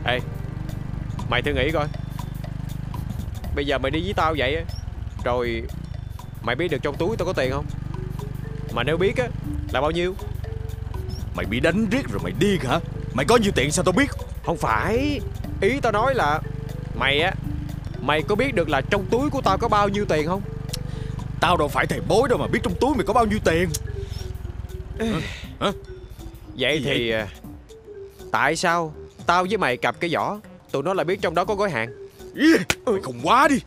Ê, mày thử nghĩ coi, bây giờ mày đi với tao vậy á, rồi mày biết được trong túi tao có tiền không? Mà nếu biết á là bao nhiêu? Mày bị đánh riết rồi mày điên hả? Mày có nhiêu tiền sao tao biết? Không phải, ý tao nói là mày á, mày có biết được là trong túi của tao có bao nhiêu tiền không? Tao đâu phải thầy bói đâu mà biết trong túi mày có bao nhiêu tiền. Hả? Vậy Gì thì tại sao tao với mày cặp cái giỏ, tụi nó lại biết trong đó có gói hàng? Mày khùng quá đi.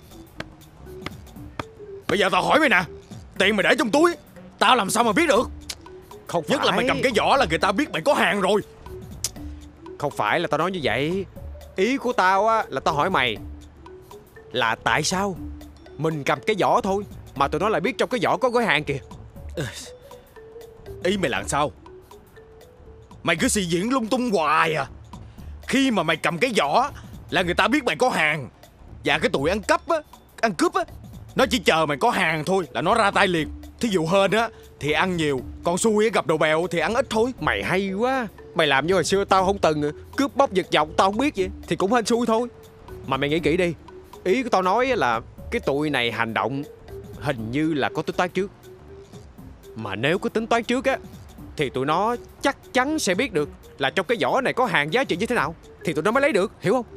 Bây giờ tao hỏi mày nè, tiền mày để trong túi, tao làm sao mà biết được? Không phải. Nhất là mày cầm cái giỏ là người ta biết mày có hàng rồi. Không phải là tao nói như vậy. Ý của tao á là tao hỏi mày là tại sao mình cầm cái giỏ thôi mà tụi nó lại biết trong cái giỏ có gói hàng kìa. Ý mày là sao? Mày cứ suy diễn lung tung hoài à. Khi mà mày cầm cái giỏ là người ta biết mày có hàng. Và cái tụi ăn cắp á, ăn cướp á, nó chỉ chờ mày có hàng thôi là nó ra tay liền. Thí dụ hên á thì ăn nhiều, còn xui gặp đồ bèo thì ăn ít thôi. Mày hay quá. Mày làm như hồi xưa tao không từng cướp bóc giật dọc tao không biết vậy, thì cũng hên xui thôi. Mà mày nghĩ kỹ đi, ý của tao nói là cái tụi này hành động hình như là có tính toán trước. Mà nếu có tính toán trước á thì tụi nó chắc chắn sẽ biết được là trong cái giỏ này có hàng giá trị như thế nào, thì tụi nó mới lấy được, hiểu không?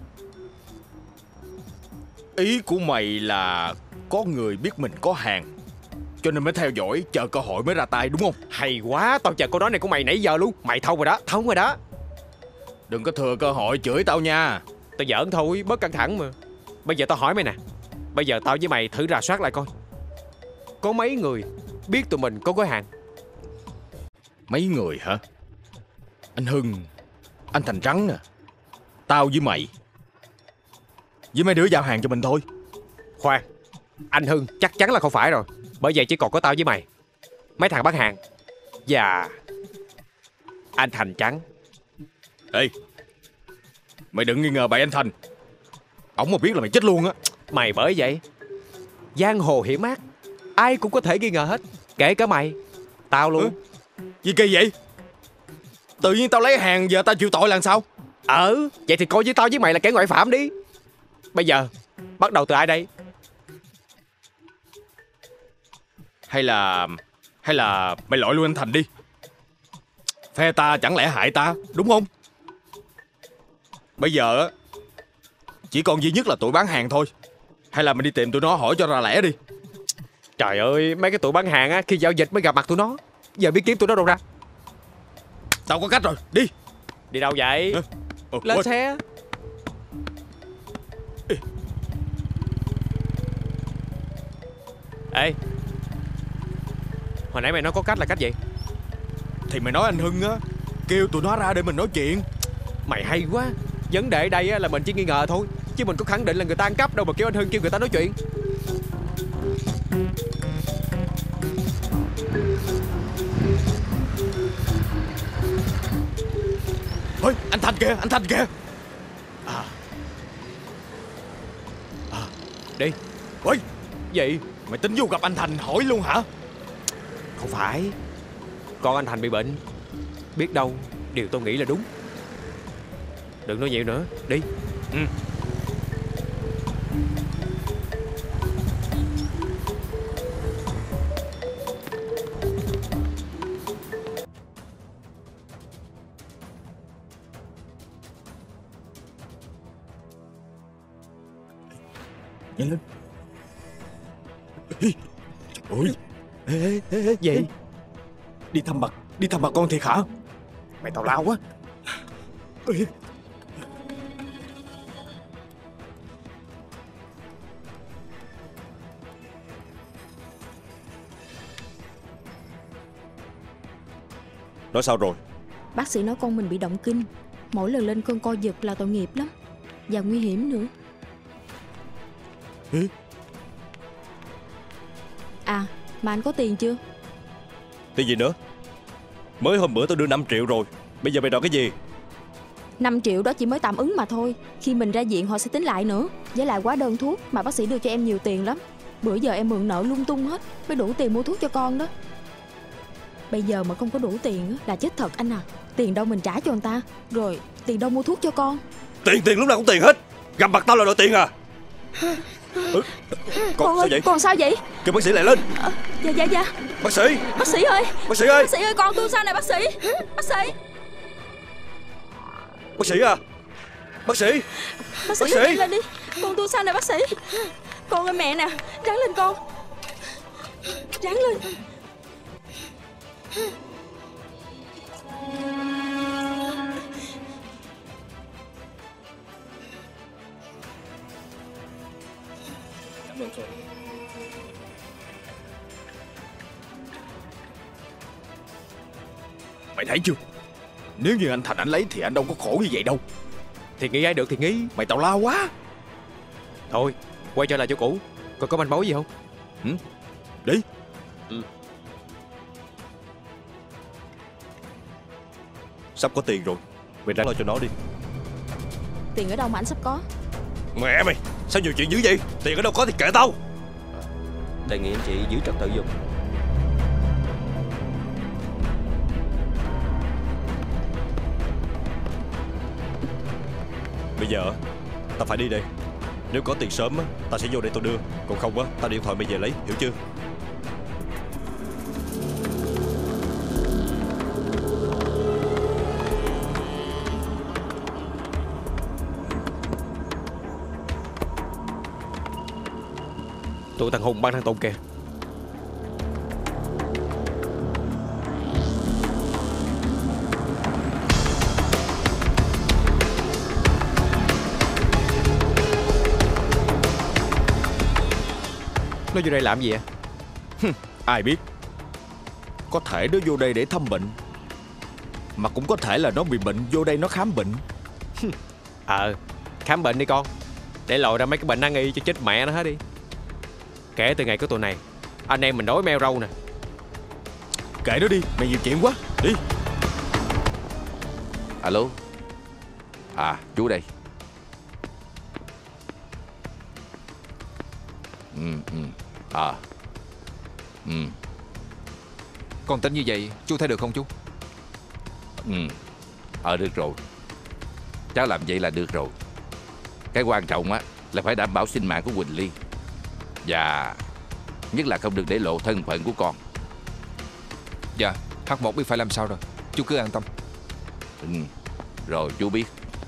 Ý của mày là có người biết mình có hàng cho nên mới theo dõi, chờ cơ hội mới ra tay, đúng không? Hay quá, tao chờ câu nói này của mày nãy giờ luôn. Mày thông rồi đó, thông rồi đó. Đừng có thừa cơ hội chửi tao nha. Tao giỡn thôi, bớt căng thẳng mà. Bây giờ tao hỏi mày nè, bây giờ tao với mày thử rà soát lại coi, có mấy người biết tụi mình có gói hàng? Mấy người hả? Anh Hưng, anh Thành Trắng nè, tao với mày, với mấy đứa giao hàng cho mình thôi. Khoan, anh Hưng chắc chắn là không phải rồi, bởi vậy chỉ còn có tao với mày, mấy thằng bán hàng và anh Thành Trắng. Ê, mày đừng nghi ngờ bậy anh Thành. Ổng mà biết là mày chết luôn á. Mày bởi vậy, giang hồ hiểm ác, ai cũng có thể nghi ngờ hết, kể cả mày, tao luôn. Gì kỳ vậy? Tự nhiên tao lấy hàng giờ tao chịu tội là sao? Vậy thì coi với tao với mày là kẻ ngoại phạm đi. Bây giờ bắt đầu từ ai đây? Hay là mày lội luôn anh Thành đi. Phe ta chẳng lẽ hại ta, đúng không? Bây giờ á chỉ còn duy nhất là tụi bán hàng thôi. Hay là mày đi tìm tụi nó hỏi cho ra lẽ đi. Trời ơi, mấy cái tụi bán hàng á, khi giao dịch mới gặp mặt tụi nó, giờ biết kiếm tụi nó đâu ra. Tao có cách rồi, đi. Đi đâu vậy? Lên quên. xe. Ê, hồi nãy mày nói có cách là cách gì? Thì mày nói anh Hưng á, kêu tụi nó ra để mình nói chuyện. Mày hay quá. Vấn đề ở đây á là mình chỉ nghi ngờ thôi, chứ mình có khẳng định là người ta ăn cắp đâu mà kêu anh Hưng kêu người ta nói chuyện. Ôi, anh Thành kìa, anh Thành kìa. Đi. Ôi, Gì? mày tính vô gặp anh Thành hỏi luôn hả? Không phải, con anh Thành bị bệnh, biết đâu điều tôi nghĩ là đúng. Đừng nói nhiều nữa, đi. Nhanh lên. Ôi, ê, Gì? đi thăm bà con thiệt hả? Mày tào lao quá. Nói sao rồi? Bác sĩ nói con mình bị động kinh, mỗi lần lên cơn co giật là tội nghiệp lắm, và nguy hiểm nữa. À, mà anh có tiền chưa? Tiền gì nữa? Mới hôm bữa tôi đưa 5 triệu rồi. Bây giờ mày đòi cái gì? 5 triệu đó chỉ mới tạm ứng mà thôi. Khi mình ra viện họ sẽ tính lại nữa. Với lại hóa đơn thuốc mà bác sĩ đưa cho em nhiều tiền lắm. Bữa giờ em mượn nợ lung tung hết mới đủ tiền mua thuốc cho con đó. Bây giờ mà không có đủ tiền á, là chết thật anh à. Tiền đâu mình trả cho người ta. Rồi tiền đâu mua thuốc cho con. Tiền lúc nào cũng tiền hết. Gặp mặt tao là đòi tiền à? Con sao ơi, vậy? con sao vậy? Kêu bác sĩ lại lên. Dạ. Bác sĩ ơi. Bác sĩ ơi, Bác sĩ ơi. bác sĩ ơi, con tôi sao này bác sĩ? Bác sĩ. Bác sĩ à. Bác sĩ. Bác sĩ nhanh lên đi. Con tôi sao này bác sĩ? Con ơi mẹ nè, ráng lên con. Ráng lên. Mày thấy chưa? Nếu như anh Thành anh lấy thì anh đâu có khổ như vậy đâu. Thì nghĩ ai được thì nghĩ. Mày tào lao quá. Thôi quay trở lại chỗ cũ. Coi có manh mối gì không? Đi. Sắp có tiền rồi. Mày ráng lo cho nó đi. Tiền ở đâu mà anh sắp có? Mẹ mày, sao nhiều chuyện dữ vậy? Tiền ở đâu có thì kệ tao. Đề nghị anh chị giữ trật tự giùm. Bây giờ tao phải đi đây. Nếu có tiền sớm á, tao sẽ vô đây tao đưa. Còn không á, tao điện thoại mày về lấy, hiểu chưa? Tụi thằng Hùng bắn thằng Tùng kìa. Nó vô đây làm gì vậy? Ai biết. Có thể nó vô đây để thăm bệnh, mà cũng có thể là nó bị bệnh vô đây nó khám bệnh. Khám bệnh đi con. Để lòi ra mấy cái bệnh nan y cho chết mẹ nó hết đi. Kể từ ngày có tụi này, anh em mình đói meo râu nè. Kệ nó đi, mày nhiều chuyện quá. Đi. Alo. Chú đây. Con tính như vậy chú thấy được không chú? Được rồi. Cháu làm vậy là được rồi. Cái quan trọng á là phải đảm bảo sinh mạng của Quỳnh Ly. Và nhất là không được để lộ thân phận của con. Dạ, H1 biết phải làm sao rồi. Chú cứ an tâm. Rồi chú biết.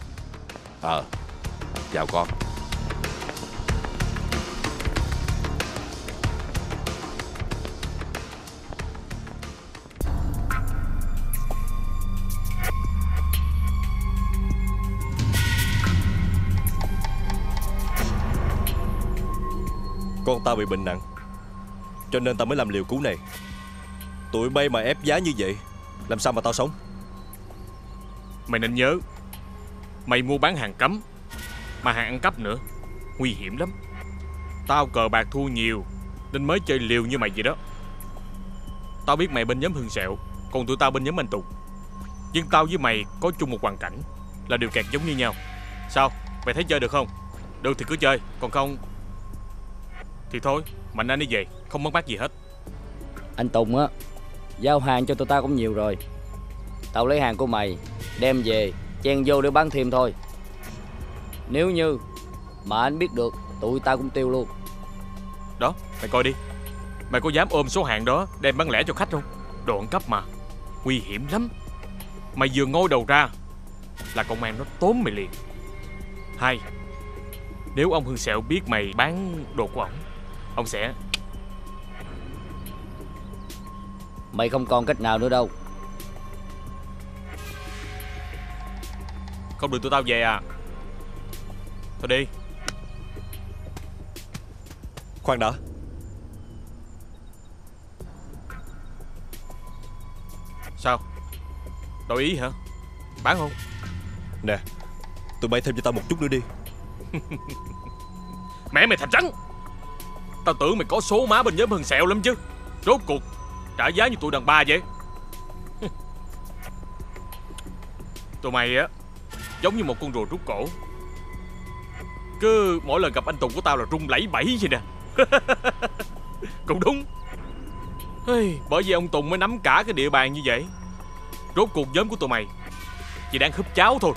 Chào con. Con tao bị bệnh nặng, cho nên tao mới làm liều cứu này. Tụi bay mà ép giá như vậy, làm sao mà tao sống? Mày nên nhớ, mày mua bán hàng cấm, mà hàng ăn cắp nữa, nguy hiểm lắm. Tao cờ bạc thua nhiều nên mới chơi liều như mày vậy đó. Tao biết mày bên nhóm Hương Sẹo, còn tụi tao bên nhóm anh Tùng. Nhưng tao với mày có chung một hoàn cảnh, là đều kẹt giống như nhau. Sao? Mày thấy chơi được không? Được thì cứ chơi, còn không thì thôi, mạnh anh đi về, không mất mát gì hết. Anh Tùng á, giao hàng cho tụi tao cũng nhiều rồi. Tao lấy hàng của mày đem về chen vô để bán thêm thôi. Nếu như mà anh biết được, tụi tao cũng tiêu luôn. Đó, mày coi đi. Mày có dám ôm số hàng đó đem bán lẻ cho khách không? Đồ ăn cắp mà, nguy hiểm lắm. Mày vừa ngoi đầu ra là công an nó tóm mày liền. Hai, nếu ông Hương Sẹo biết mày bán đồ của ông sẽ... Mày không còn cách nào nữa đâu. Không được tụi tao về à? Thôi đi. Khoan đã. Sao? Đổi ý hả? Bán không? Nè, tụi bay thêm cho tao một chút nữa đi. Mẹ mày thằng trắng. Tao tưởng mày có số má bên nhóm Hương Sẹo lắm chứ. Rốt cuộc trả giá như tụi đàn bà vậy. Tụi mày á giống như một con rùa rút cổ. Cứ mỗi lần gặp anh Tùng của tao là rung lẩy bẩy vậy nè. Cũng đúng. Bởi vì ông Tùng mới nắm cả cái địa bàn như vậy. Rốt cuộc nhóm của tụi mày chỉ đang húp cháo thôi.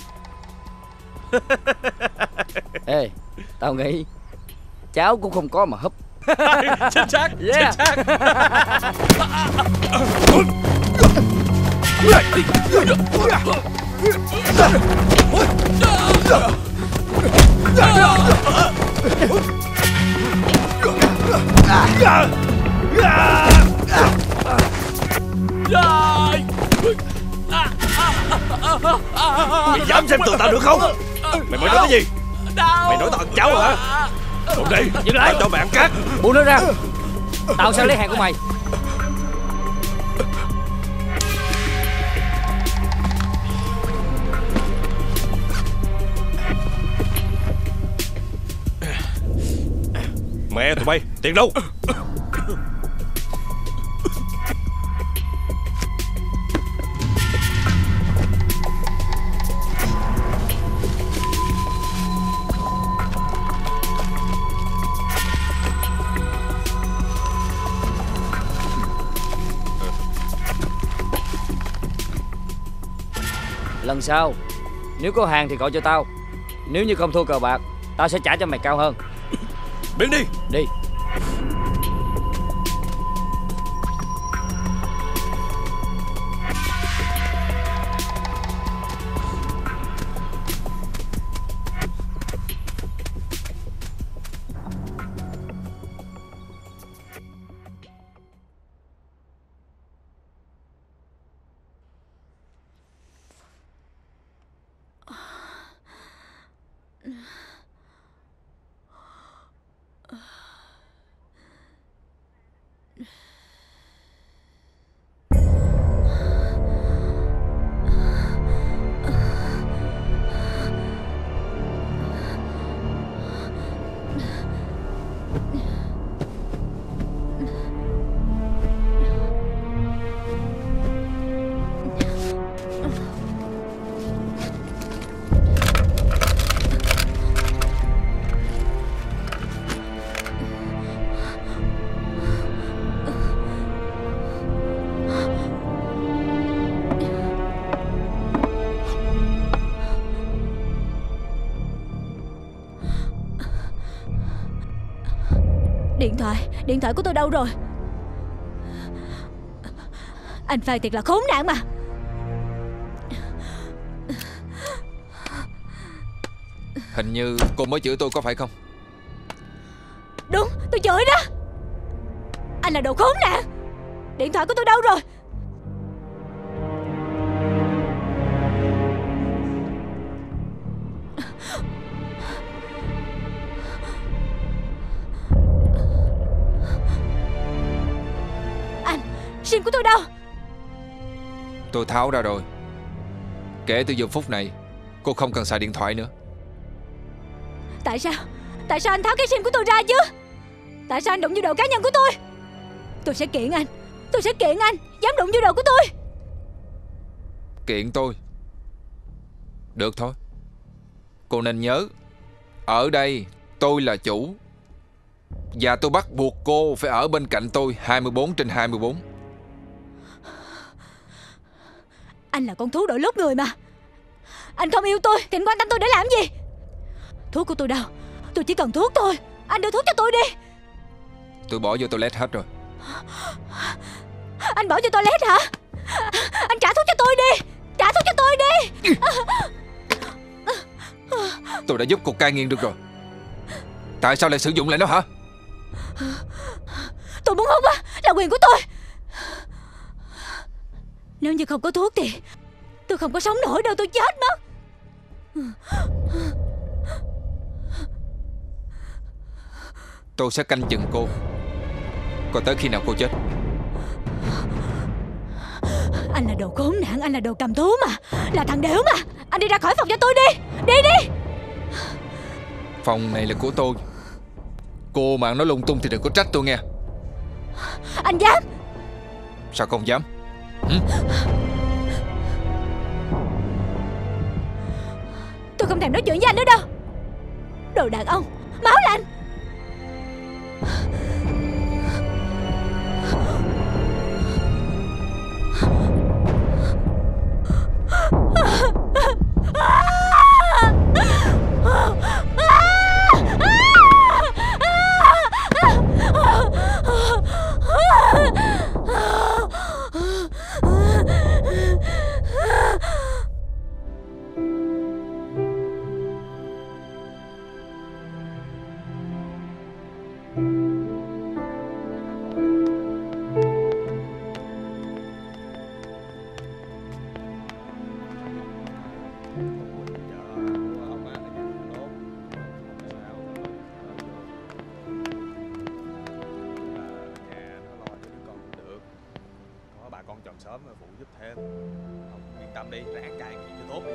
Ê, tao nghĩ cháu cũng không có mà húp. Chính xác, Yeah. chính xác. Mày dám xem thường tao được không? Mày mới nói cái gì? Mày nói tao ăn cháo hả? Còn đây, Dừng lại. tao cho mày ăn cát. Buông nó ra. Tao sẽ lấy hàng của mày. Mẹ tụi bay, tiền đâu? Lần sau nếu có hàng thì gọi cho tao. Nếu như không thua cờ bạc, tao sẽ trả cho mày cao hơn. Biến đi. Đi. Điện thoại của tôi đâu rồi? Anh Phan thiệt là khốn nạn mà. Hình như cô mới chửi tôi có phải không? Đúng, tôi chửi đó. Anh là đồ khốn nạn. Điện thoại của tôi đâu rồi? SIM của tôi đâu? Tôi tháo ra rồi. Kể từ giờ phút này cô không cần xài điện thoại nữa. Tại sao? Tại sao anh tháo cái SIM của tôi ra chứ? Tại sao anh đụng vô đồ cá nhân của tôi? Tôi sẽ kiện anh. Tôi sẽ kiện anh dám đụng vô đồ của tôi. Kiện tôi? Được thôi. Cô nên nhớ, ở đây tôi là chủ, và tôi bắt buộc cô phải ở bên cạnh tôi 24/24. Anh là con thú đội lốt người mà. Anh không yêu tôi thì anh quan tâm tôi để làm gì? Thuốc của tôi đâu? Tôi chỉ cần thuốc thôi. Anh đưa thuốc cho tôi đi. Tôi bỏ vô toilet hết rồi. Anh bỏ vô toilet hả? Anh trả thuốc cho tôi đi. Trả thuốc cho tôi đi. Tôi đã giúp cô cai nghiện được rồi. Tại sao lại sử dụng lại nó hả? Tôi muốn hút á, là quyền của tôi. Nếu như không có thuốc thì tôi không có sống nổi đâu, tôi chết mất. Tôi sẽ canh chừng cô, còn tới khi nào cô chết. Anh là đồ khốn nạn, anh là đồ cầm thú mà, là thằng đểu mà. Anh đi ra khỏi phòng cho tôi đi. Đi đi. Phòng này là của tôi. Cô mà nói lung tung thì đừng có trách tôi nghe. Anh dám? Sao không dám? Tôi không thèm nói chuyện với anh nữa đâu. Đồ đàn ông, máu lạnh. thêm. Ông yên tâm đi, ráng cài cái cho tốt đi.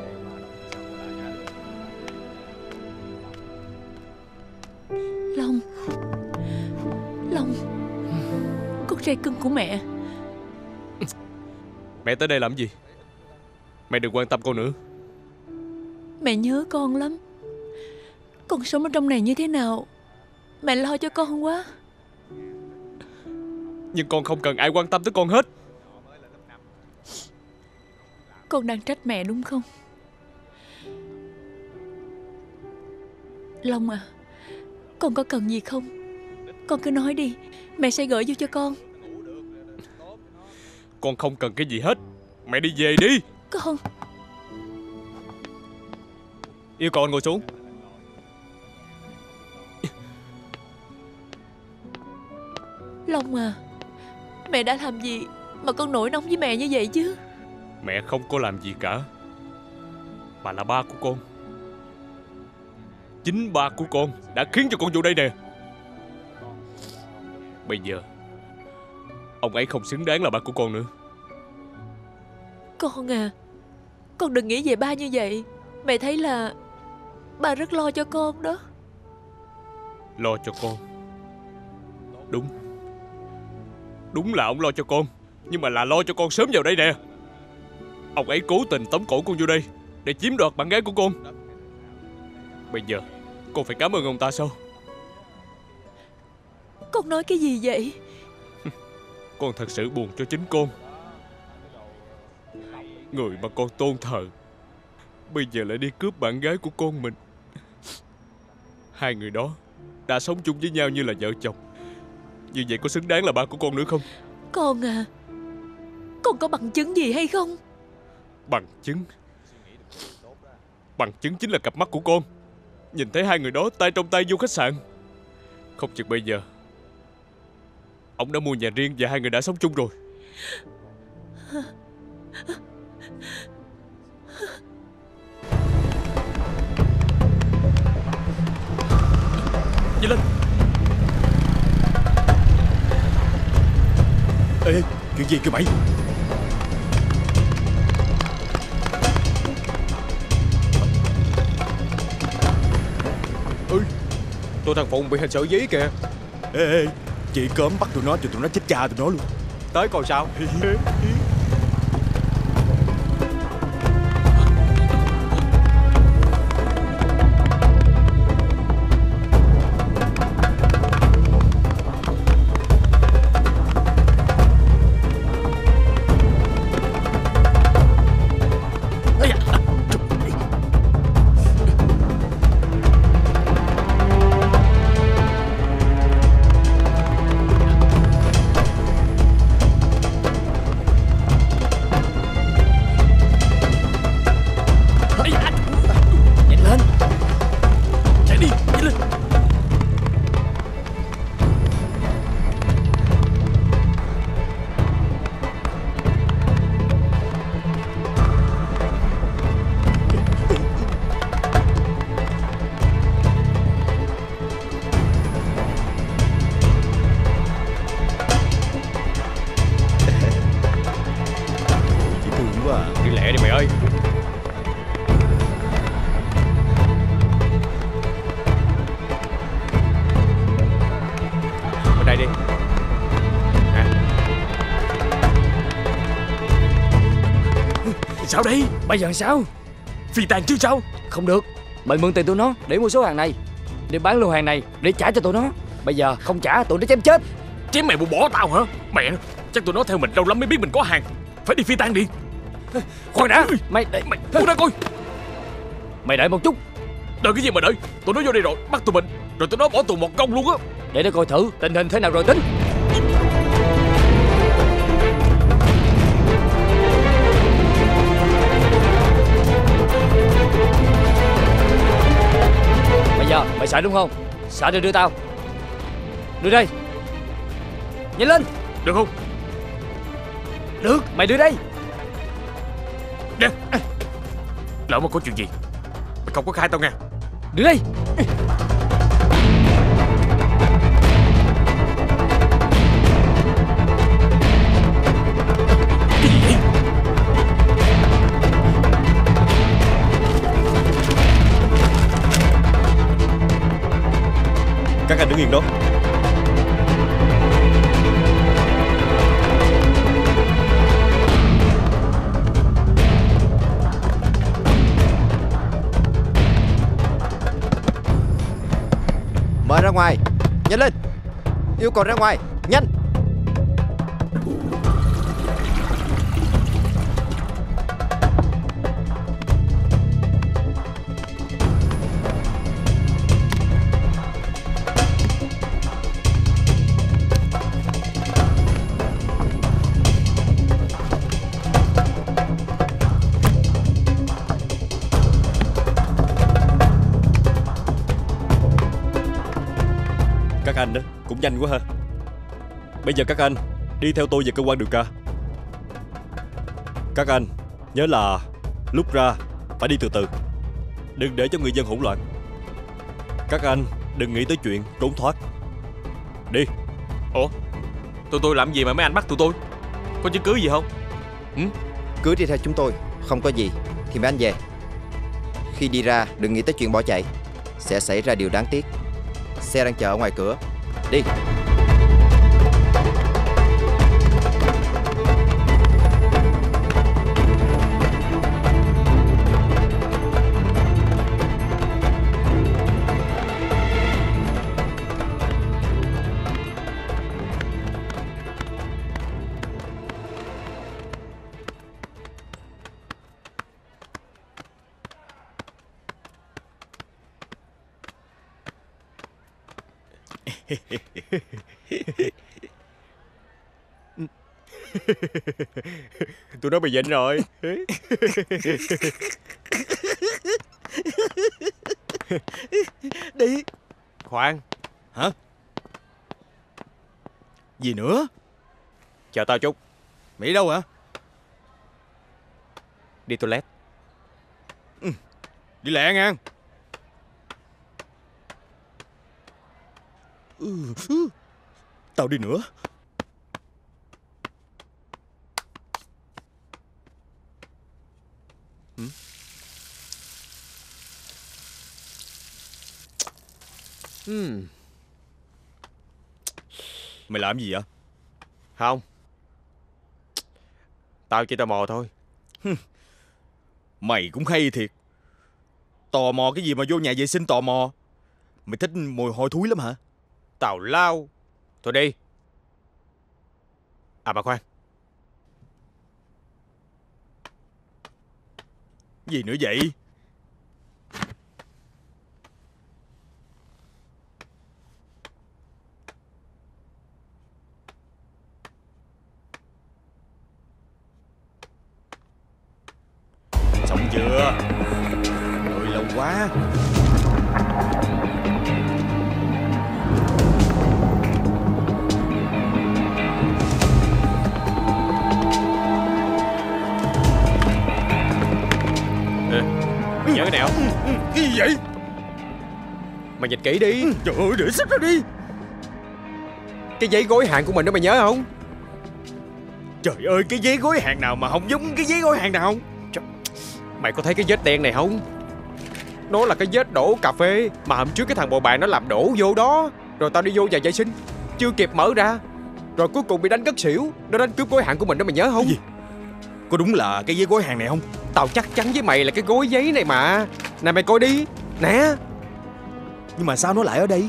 Long, Long, con trai cưng của mẹ. Mẹ tới đây làm gì? Mẹ đừng quan tâm con nữa. Mẹ nhớ con lắm. Con sống ở trong này như thế nào mẹ lo cho con quá. Nhưng con không cần ai quan tâm tới con hết. Con đang trách mẹ đúng không? Long à, con có cần gì không? Con cứ nói đi, mẹ sẽ gửi vô cho con. Con không cần cái gì hết. Mẹ đi về đi. Con. Yêu cầu anh ngồi xuống. Long à, mẹ đã làm gì mà con nổi nóng với mẹ như vậy chứ? Mẹ không có làm gì cả, mà là ba của con. Chính ba của con đã khiến cho con vô đây nè. Bây giờ ông ấy không xứng đáng là ba của con nữa. Con à, con đừng nghĩ về ba như vậy. Mẹ thấy là ba rất lo cho con đó. Lo cho con? Đúng. Đúng là ông lo cho con, nhưng mà là lo cho con sớm vào đây nè. Ông ấy cố tình tống cổ con vô đây để chiếm đoạt bạn gái của con. Bây giờ con phải cảm ơn ông ta sao? Con nói cái gì vậy? Con thật sự buồn cho chính con. Người mà con tôn thờ bây giờ lại đi cướp bạn gái của con mình. Hai người đó đã sống chung với nhau như là vợ chồng. Như vậy có xứng đáng là ba của con nữa không? Con à, con có bằng chứng gì hay không? Bằng chứng? Bằng chứng chính là cặp mắt của con. Nhìn thấy hai người đó tay trong tay vô khách sạn. Không chừng bây giờ ông đã mua nhà riêng và hai người đã sống chung rồi. Đi lên. Ê, chuyện gì kìa mày? Tôi thằng Phụng bị hình sự dí kìa. Ê, chị cớm bắt tụi nó cho tụi nó chết cha tụi nó luôn. Tới coi sao. Đi lẹ đi mày ơi. Bên đây đi. Sao đây? Bây giờ sao? Phi tàn chứ sao? Không được. Mày mượn tiền tụi nó để mua số hàng này, để bán lô hàng này để trả cho tụi nó. Bây giờ không trả tụi nó chém chết. Chém mày buông bỏ tao hả? Mẹ, chắc tụi nó theo mình lâu lắm mới biết mình có hàng. Phải đi phi tang đi. Khoan đã. Mày buông ra coi. Mày đợi một chút. Đợi cái gì mà đợi? Tụi nó vô đây rồi, bắt tụi mình, rồi tụi nó bỏ tù một công luôn á. Để nó coi thử tình hình thế nào rồi tính. Bây giờ mày sợ đúng không? Sợ thì đưa tao. Đưa đây. Nhanh lên. Được không? Được, mày đưa đây. Nè. Lỡ mà có chuyện gì mày không có khai tao nha. Đưa đây. Cái gì vậy? đứng yên đó. Mời ra ngoài. Nhanh lên. Yêu cầu ra ngoài. Nhanh. Các anh đó cũng nhanh quá ha. Bây giờ các anh đi theo tôi về cơ quan điều tra. Các anh nhớ là lúc ra phải đi từ từ, đừng để cho người dân hỗn loạn. Các anh đừng nghĩ tới chuyện trốn thoát. Đi. Ủa, tụi tôi làm gì mà mấy anh bắt tụi tôi? Có chứng cứ gì không? Cứ đi theo chúng tôi. Không có gì thì mấy anh về. Khi đi ra đừng nghĩ tới chuyện bỏ chạy, sẽ xảy ra điều đáng tiếc. Xe đang chờ ở ngoài cửa. Đi. Tụi nó bị bệnh rồi. Đi. Khoan. Hả? Gì nữa? Chờ tao chút. Mày đi đâu hả? Đi toilet. Đi lẹ ngang. Tao đi nữa. Mày làm gì vậy? Không, tao chỉ tò mò thôi. Mày cũng hay thiệt. Tò mò cái gì mà vô nhà vệ sinh tò mò? Mày thích mùi hôi thối lắm hả? Tào lao. Thôi đi. À mà khoan. Gì nữa vậy? Xong chưa? Đợi lâu quá. Mày nhớ cái nào? Cái gì vậy? Mày nhìn kỹ đi. Trời ơi, để sách ra đi. Cái giấy gói hàng của mình đó mày nhớ không? Trời ơi, cái giấy gói hàng nào mà không giống cái giấy gói hàng nào? Mày có thấy cái vết đen này không? Nó là cái vết đổ cà phê mà hôm trước cái thằng bồ bạn nó làm đổ vô đó. Rồi tao đi vô nhà vệ sinh, chưa kịp mở ra, rồi cuối cùng bị đánh ngất xỉu. Nó đánh cướp gói hàng của mình đó, mày nhớ không? Cái gì? Có đúng là cái giấy gói hàng này không? Tao chắc chắn với mày là cái gói giấy này mà. Nè mày coi đi. Nè. Nhưng mà sao nó lại ở đây?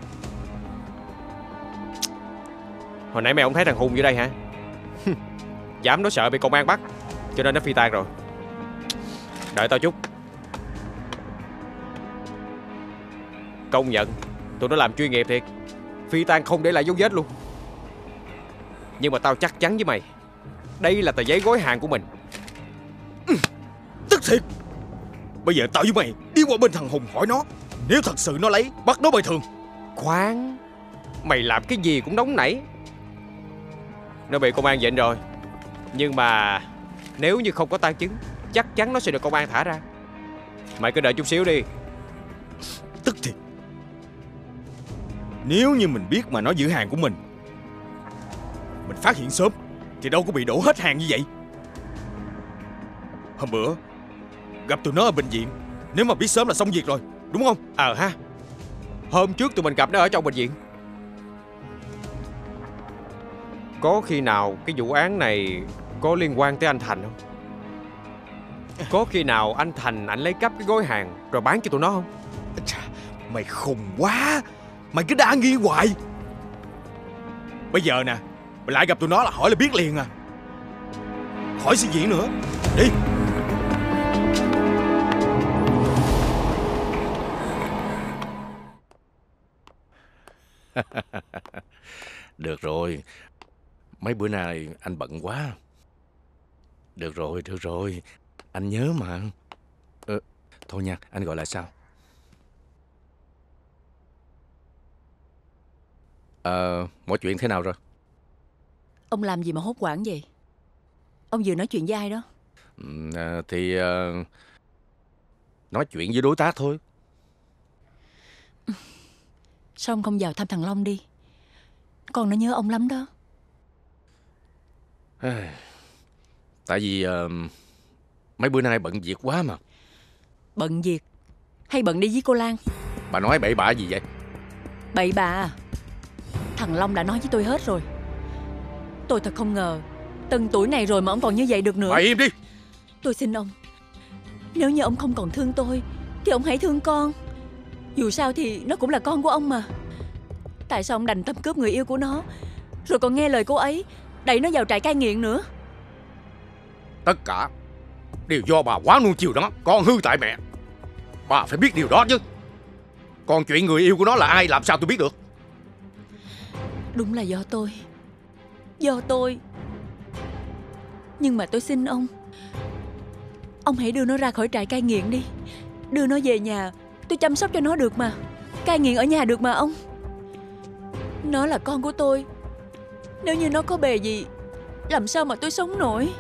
Hồi nãy mày không thấy thằng Hùng dưới đây hả? Dám nó sợ bị công an bắt, cho nên nó phi tan rồi. Đợi tao chút. Công nhận tụi nó làm chuyên nghiệp thiệt. Phi tan không để lại dấu vết luôn. Nhưng mà tao chắc chắn với mày, đây là tờ giấy gói hàng của mình. Tức thiệt. Bây giờ tao với mày đi qua bên thằng Hùng hỏi nó. Nếu thật sự nó lấy, bắt nó bồi thường. Khoan, mày làm cái gì cũng nóng nảy. Nó bị công an vịnh rồi, nhưng mà nếu như không có tang chứng, chắc chắn nó sẽ được công an thả ra. Mày cứ đợi chút xíu đi. Tức thiệt. Nếu như mình biết mà nó giữ hàng của mình phát hiện sớm thì đâu có bị đổ hết hàng như vậy. Hôm bữa gặp tụi nó ở bệnh viện, nếu mà biết sớm là xong việc rồi, đúng không? Ha. Hôm trước tụi mình gặp nó ở trong bệnh viện. Có khi nào cái vụ án này có liên quan tới anh Thành không? Có khi nào anh Thành anh lấy cắp cái gói hàng rồi bán cho tụi nó không? Mày khùng quá. Mày cứ đa nghi hoài. Bây giờ nè, mày lại gặp tụi nó là hỏi là biết liền à. Khỏi suy diễn nữa. Đi. Được rồi. Mấy bữa nay anh bận quá. Được rồi. Anh nhớ mà. Thôi nha, anh gọi lại sau. Mọi chuyện thế nào rồi? Ông làm gì mà hốt hoảng vậy? Ông vừa nói chuyện với ai đó? Nói chuyện với đối tác thôi. Sao ông không vào thăm thằng Long đi? Con nó nhớ ông lắm đó. Tại vì mấy bữa nay bận việc quá mà. Bận việc hay bận đi với cô Lan? Bà nói bậy bạ gì vậy? Bậy bạ à? Thằng Long đã nói với tôi hết rồi. Tôi thật không ngờ từng tuổi này rồi mà ông còn như vậy được nữa. Bà im đi. Tôi xin ông, nếu như ông không còn thương tôi thì ông hãy thương con. Dù sao thì nó cũng là con của ông mà. Tại sao ông đành tâm cướp người yêu của nó, rồi còn nghe lời cô ấy đẩy nó vào trại cai nghiện nữa? Tất cả đều do bà quá nuông chiều nó. Con hư tại mẹ. Bà phải biết điều đó chứ. Còn chuyện người yêu của nó là ai làm sao tôi biết được? Đúng là do tôi. Do tôi. Nhưng mà tôi xin ông hãy đưa nó ra khỏi trại cai nghiện đi. Đưa nó về nhà, tôi chăm sóc cho nó được mà. Cai nghiện ở nhà được mà ông. Nó là con của tôi. Nếu như nó có bề gì, làm sao mà tôi sống nổi?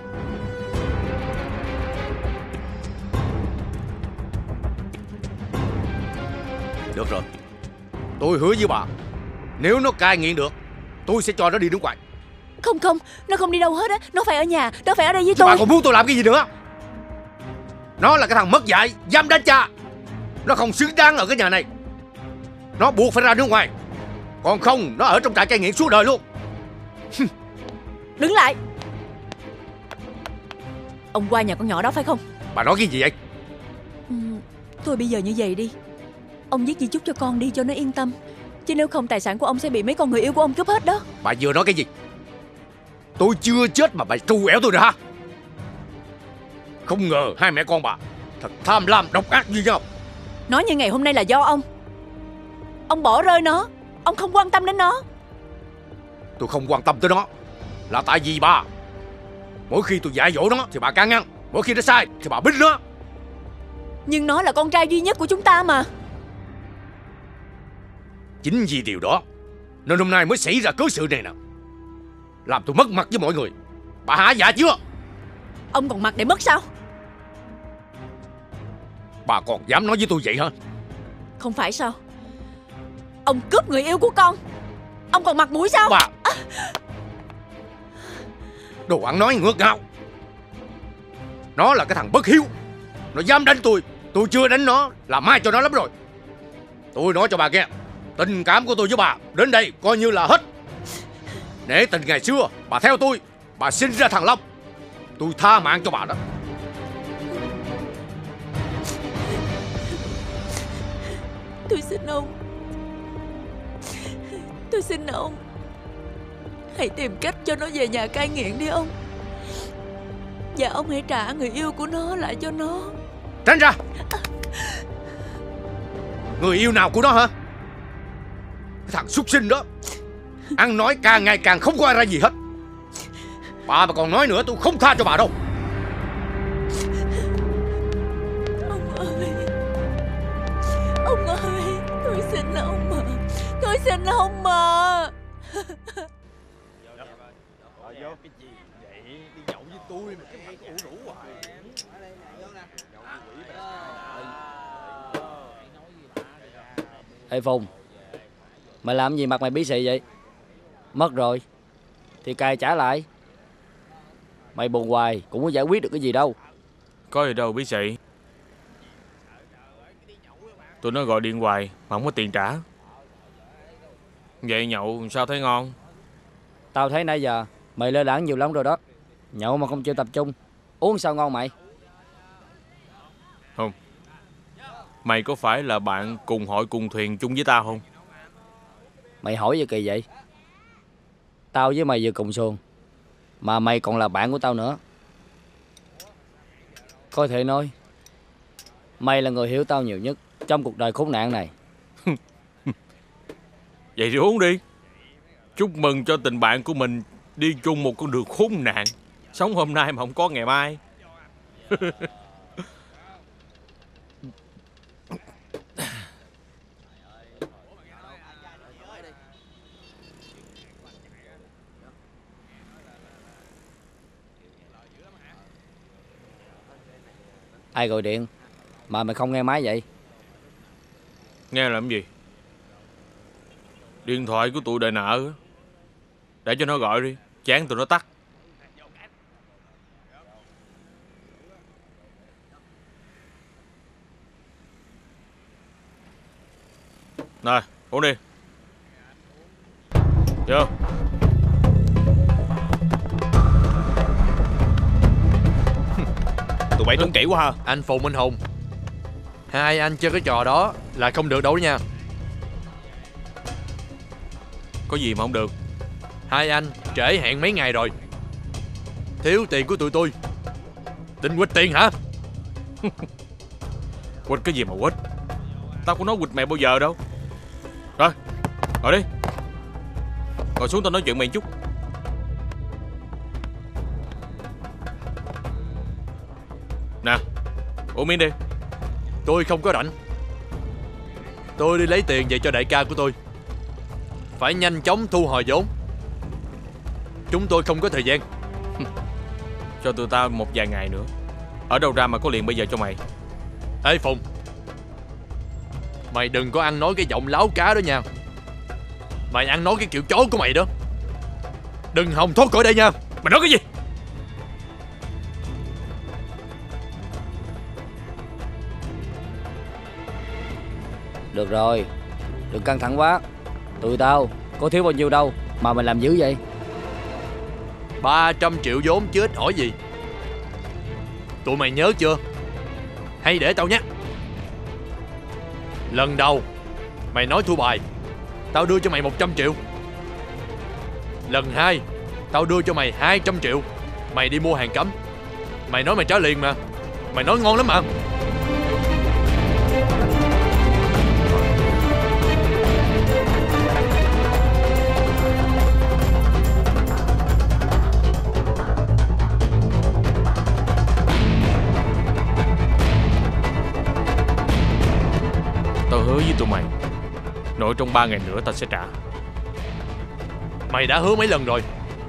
Được rồi, tôi hứa với bà, nếu nó cai nghiện được, tôi sẽ cho nó đi nước ngoài. Không, nó không đi đâu hết á. Nó phải ở nhà, nó phải ở đây với Chứ tôi. bà còn muốn tôi làm cái gì nữa? Nó là cái thằng mất dạy, dám đánh cha. Nó không xứng đáng ở cái nhà này. Nó buộc phải ra nước ngoài. Còn không, nó ở trong trại cai nghiện suốt đời luôn. Đứng lại. Ông qua nhà con nhỏ đó phải không? Bà nói cái gì vậy? Thôi bây giờ như vậy đi, ông viết di chúc cho con đi cho nó yên tâm. Chứ nếu không tài sản của ông sẽ bị mấy con người yêu của ông cướp hết đó. Bà vừa nói cái gì? Tôi chưa chết mà bà trù ẻo tôi rồi hả? Không ngờ hai mẹ con bà thật tham lam độc ác như nhau. Nói như ngày hôm nay là do ông bỏ rơi nó. Ông không quan tâm đến nó. Tôi không quan tâm tới nó là tại vì bà. Mỗi khi tôi dạy dỗ nó thì bà can ngăn. Mỗi khi nó sai thì bà binh nó. Nhưng nó là con trai duy nhất của chúng ta mà. Chính vì điều đó nên hôm nay mới xảy ra cớ sự này nè. Làm tôi mất mặt với mọi người. Bà hả dạ chưa? Ông còn mặt để mất sao? Bà còn dám nói với tôi vậy hả? Không phải sao? Ông cướp người yêu của con, ông còn mặt mũi sao? Bà đồ ăn nói ngược ngạo. Nó là cái thằng bất hiếu. Nó dám đánh tôi chưa đánh nó là mai cho nó lắm rồi. Tôi nói cho bà nghe, tình cảm của tôi với bà đến đây coi như là hết. Nể tình ngày xưa bà theo tôi, bà sinh ra thằng Long, tôi tha mạng cho bà đó. Tôi xin ông, tôi xin ông, hãy tìm cách cho nó về nhà cai nghiện đi ông. Và ông hãy trả người yêu của nó lại cho nó. Tránh ra. Người yêu nào của nó hả? Cái thằng súc sinh đó, ăn nói càng ngày càng không có ai ra gì hết. Bà mà còn nói nữa tôi không tha cho bà đâu. Ông ơi, tôi xin ông mà. Tôi xin ông mà. Cái gì vậy? Đi nhậu với tôi mà cái mặt ủ rũ hoài. Ê Phùng, mày làm gì mặt mày bí xị vậy? Mất rồi thì cài trả lại. Mày buồn hoài cũng có giải quyết được cái gì đâu. Có gì đâu bí xị. Tụi nó gọi điện hoài mà không có tiền trả. Vậy nhậu sao thấy ngon? Tao thấy nãy giờ mày lơ đãng nhiều lắm rồi đó. Nhậu mà không chịu tập trung, uống sao ngon mày? Không. Mày có phải là bạn cùng hội cùng thuyền chung với tao không? Mày hỏi gì kỳ vậy? Tao với mày vừa cùng xuồng, mà mày còn là bạn của tao nữa. Có thể nói mày là người hiểu tao nhiều nhất trong cuộc đời khốn nạn này. Vậy thì uống đi. Chúc mừng cho tình bạn của mình đi chung một con đường khốn nạn. Sống hôm nay mà không có ngày mai. Ai gọi điện mà mày không nghe máy vậy? Nghe làm gì? Điện thoại của tụi đòi nợ. Để cho nó gọi đi. Chán tụi nó tắt. Này, uống đi. Vô. Tụi bay tuấn kỹ quá ha. Anh Phùng, anh Hùng, hai anh chơi cái trò đó là không được đâu nha. Có gì mà không được? Hai anh trễ hẹn mấy ngày rồi. Thiếu tiền của tụi tôi. Định quỵt tiền hả? Quýt cái gì mà quýt? Tao có nói quýt mẹ bao giờ đâu. Rồi, ngồi đi. Ngồi xuống tao nói chuyện mày chút. Nè, uống miếng đi. Tôi không có rảnh. Tôi đi lấy tiền về cho đại ca của tôi. Phải nhanh chóng thu hồi vốn. Chúng tôi không có thời gian. Cho tụi tao một vài ngày nữa. Ở đâu ra mà có liền bây giờ cho mày? Ê Phùng, mày đừng có ăn nói cái giọng láo cá đó nha. Mày ăn nói cái kiểu chó của mày đó. Đừng hòng thoát khỏi đây nha. Mày nói cái gì? Được rồi, đừng căng thẳng quá. Tụi tao có thiếu bao nhiêu đâu mà mày làm dữ vậy? 300 triệu vốn chứ ít hỏi gì. Tụi mày nhớ chưa? Hay để tao nhắc. Lần đầu mày nói thua bài, tao đưa cho mày 100 triệu. Lần hai tao đưa cho mày 200 triệu. Mày đi mua hàng cấm. Mày nói mày trả liền mà. Mày nói ngon lắm mà. Tao hứa với tụi mày, nội trong 3 ngày nữa tao sẽ trả. Mày đã hứa mấy lần rồi.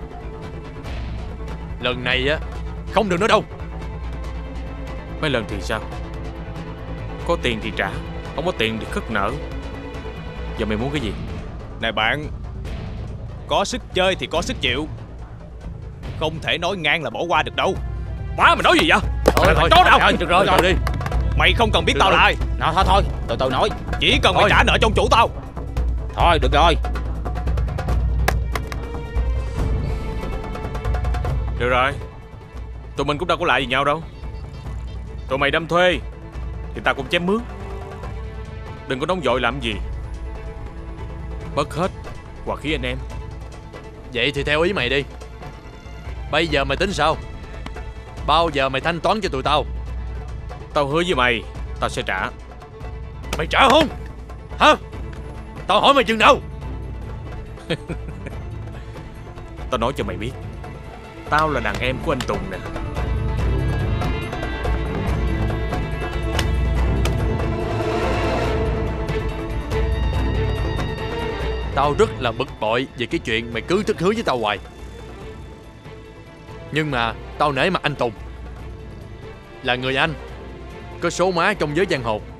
Lần này á, không được nữa đâu. Mấy lần thì sao? Có tiền thì trả, không có tiền thì khất nợ. Giờ mày muốn cái gì? Này bạn, có sức chơi thì có sức chịu. Không thể nói ngang là bỏ qua được đâu. Má mày nói gì vậy? Thôi, thôi, đó đâu? được rồi, đi. Mày không cần biết tao là ai. Nào thôi, từ từ nói. Chỉ cần mày trả nợ trong chủ tao. Thôi được rồi. Được rồi, tụi mình cũng đâu có lại gì nhau đâu. Tụi mày đâm thuê thì tao cũng chém mướn. Đừng có nóng vội làm gì. Mất hết hòa khí anh em. Vậy thì theo ý mày đi. Bây giờ mày tính sao? Bao giờ mày thanh toán cho tụi tao? Tao hứa với mày, tao sẽ trả. Mày trả không? Hả? Tao hỏi mày chừng nào? Tao nói cho mày biết, tao là đàn em của anh Tùng nè. Tao rất là bực bội về cái chuyện mày cứ thất hứa với tao hoài. Nhưng mà tao nể mặt anh Tùng. Là người anh có số má trong giới giang hồ,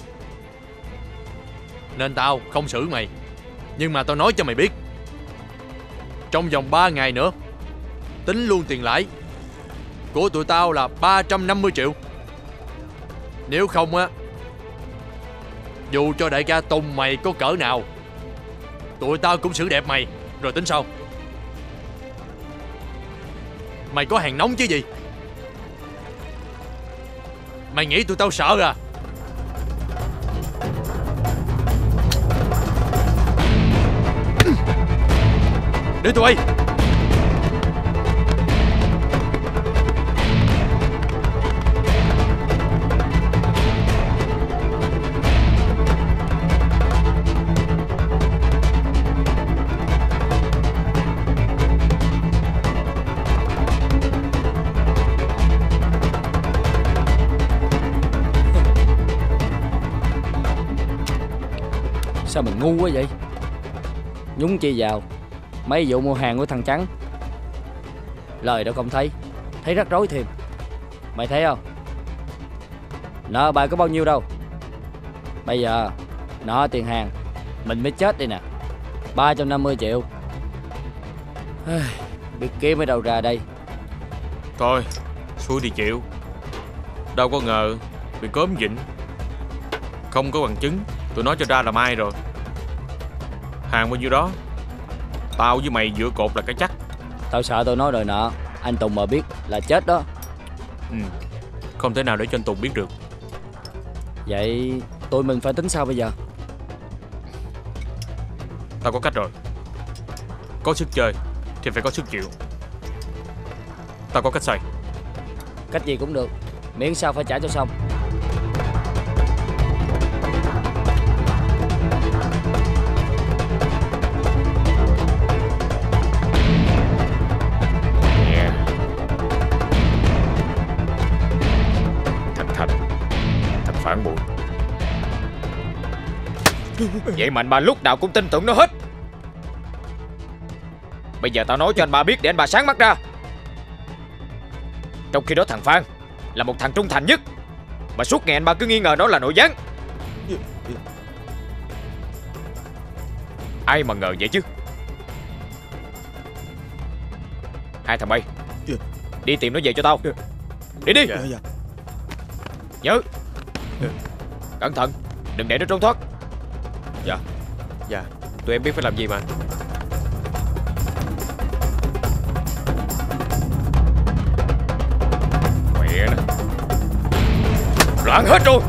nên tao không xử mày. Nhưng mà tao nói cho mày biết, trong vòng 3 ngày nữa tính luôn tiền lãi của tụi tao là 350 triệu. Nếu không á, dù cho đại ca Tùng mày có cỡ nào Tụi tao cũng xử đẹp mày, rồi tính sau. Mày có hàng nóng chứ gì? Mày nghĩ tụi tao sợ à? Đưa tụi bay. Sao mình ngu quá vậy? Nhúng chi vào mấy vụ mua hàng của thằng Trắng. Lời đâu không thấy, thấy rắc rối thêm. Mày thấy không? Nợ bà có bao nhiêu đâu. Bây giờ nợ tiền hàng mình mới chết đi nè. 350 triệu. Biết kiếm ở đâu ra đây. Thôi, xui thì chịu. Đâu có ngờ bị cốm vịnh. Không có bằng chứng, tụi nó cho ra làm ai rồi. Hàng bao nhiêu đó, tao với mày giữa cột là cái chắc. Tao sợ tụi nó đòi nợ, anh Tùng mà biết là chết đó. Không thể nào để cho anh Tùng biết được. Vậy tụi mình phải tính sao bây giờ? Tao có cách rồi. Có sức chơi thì phải có sức chịu. Tao có cách xoay. Cách gì cũng được, miễn sao phải trả cho xong. Thật phản bội. Vậy mà anh ba lúc nào cũng tin tưởng nó hết. Bây giờ tao nói cho anh ba biết để anh ba sáng mắt ra. Trong khi đó thằng Phan là một thằng trung thành nhất, mà suốt ngày anh ba cứ nghi ngờ nó là nội gián. Ai mà ngờ vậy chứ. Hai thằng bay đi tìm nó về cho tao. Đi đi. Nhớ cẩn thận, đừng để nó trốn thoát. Dạ, tụi em biết phải làm gì mà. Mẹ nó, loạn hết rồi.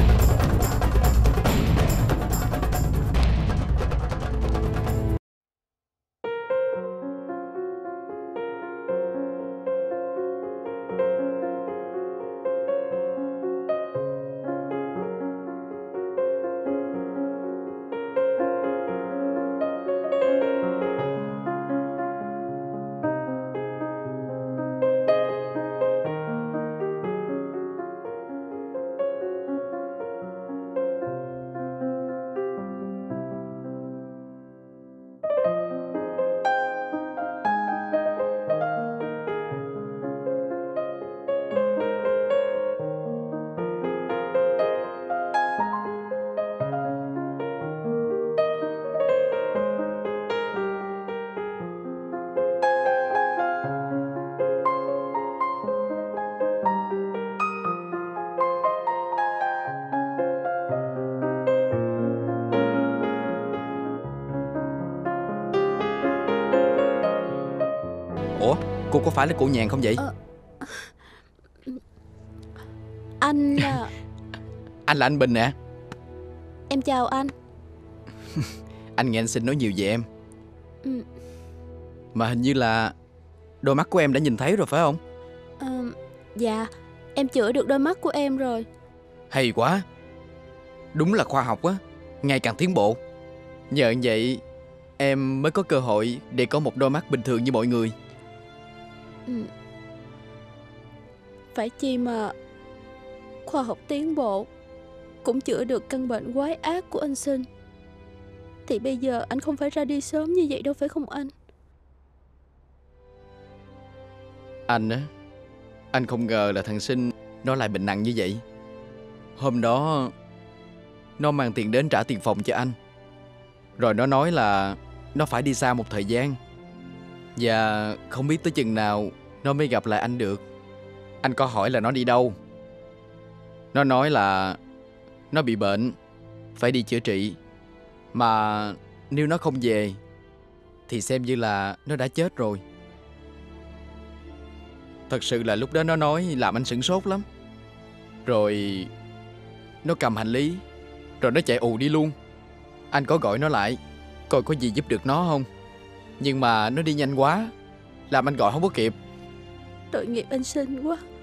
Ủa, cô có phải là cô Nhàn không vậy? Anh là... Anh là anh Bình nè. Em chào anh. Anh nghe anh xin nói nhiều về em. Mà hình như là đôi mắt của em đã nhìn thấy rồi phải không? Dạ, em chữa được đôi mắt của em rồi. Hay quá. Đúng là khoa học á, ngày càng tiến bộ. Nhờ vậy em mới có cơ hội để có một đôi mắt bình thường như mọi người. Phải chi mà khoa học tiến bộ cũng chữa được căn bệnh quái ác của anh Sinh, thì bây giờ anh không phải ra đi sớm như vậy đâu phải không anh? Anh á, anh không ngờ là thằng Sinh nó lại bệnh nặng như vậy. Hôm đó nó mang tiền đến trả tiền phòng cho anh, rồi nó nói là nó phải đi xa một thời gian, và không biết tới chừng nào nó mới gặp lại anh được. Anh có hỏi là nó đi đâu. Nó nói là nó bị bệnh, phải đi chữa trị, mà nếu nó không về thì xem như là nó đã chết rồi. Thật sự là lúc đó nó nói làm anh sửng sốt lắm. Rồi nó cầm hành lý rồi nó chạy ù đi luôn. Anh có gọi nó lại coi có gì giúp được nó không, nhưng mà nó đi nhanh quá làm anh gọi không có kịp. Tội nghiệp anh Sinh quá.